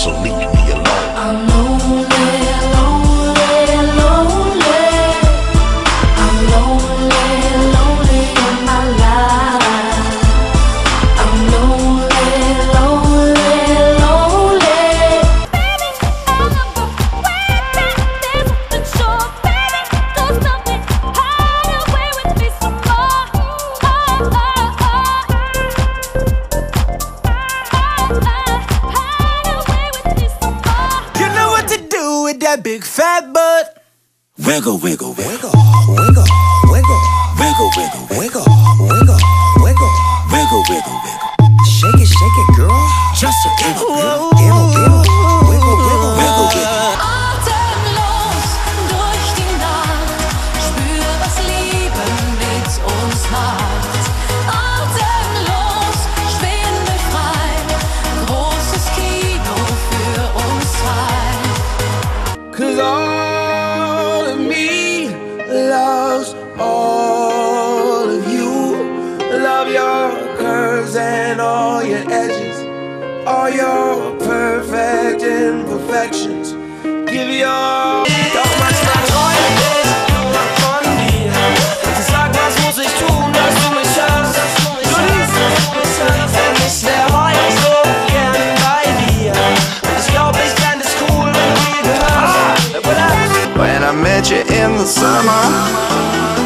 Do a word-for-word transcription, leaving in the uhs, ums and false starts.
so leave me alone. I'm lonely, lonely, lonely. I'm lonely, lonely in my life. I'm lonely, lonely, lonely. Baby, all of the way back, there's nothing sure. Baby, do something, hide away with me some more. Oh, oh, oh. Hide away with me some more. You know what to do with that big fat butt. Wiggle, wiggle, wiggle, Wiggle, wiggle, wiggle, wiggle, wiggle, wiggle, wiggle. wiggle, wiggle, wiggle. Shake it, shake it, girl. Just a giggle, giggle, Gibble, gibble, wiggle, wiggle, wiggle, wiggle. Atemlos durch die Nacht, spür, was Liebe mit uns macht. Atemlos schweben wir frei, großes Kino für uns zwei. Cause all of me loves all of you. Love your curves and all your edges, all your perfect imperfections. Give your doch manchmal träume ich nur von dir. Sag, was muss ich tun, dass du mich hast? Du liebst mich, denn ich wär heute so gern bei dir. Ich glaub, ich fänd es cool, wenn du mir gehörst. When I met you in the summer,